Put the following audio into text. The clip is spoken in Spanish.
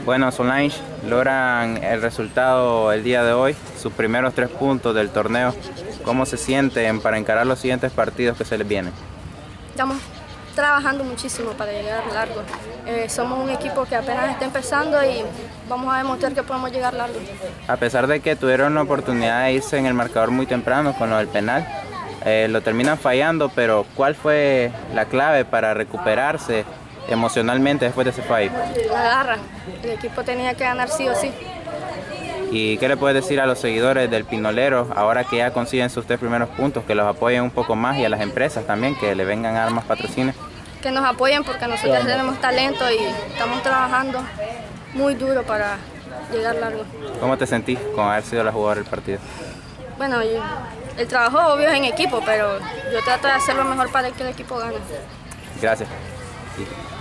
Bueno, Solange, logran el resultado el día de hoy, sus primeros 3 puntos del torneo. ¿Cómo se sienten para encarar los siguientes partidos que se les vienen? Estamos trabajando muchísimo para llegar largo. Somos un equipo que apenas está empezando y vamos a demostrar que podemos llegar largo. A pesar de que tuvieron la oportunidad de irse en el marcador muy temprano con lo del penal, lo terminan fallando, pero ¿cuál fue la clave para recuperarse emocionalmente después de ese fallo? La garra. El equipo tenía que ganar sí o sí. ¿Y qué le puedes decir a los seguidores del Pinolero ahora que ya consiguen sus 3 primeros puntos, que los apoyen un poco más, y a las empresas también, que le vengan a dar más patrocinios? Que nos apoyen porque nosotros tenemos talento y estamos trabajando muy duro para llegar largo. ¿Cómo te sentís con haber sido la jugadora del partido? Bueno, el trabajo obvio es en equipo, pero yo trato de hacer lo mejor para que el equipo gane. Gracias. Sí.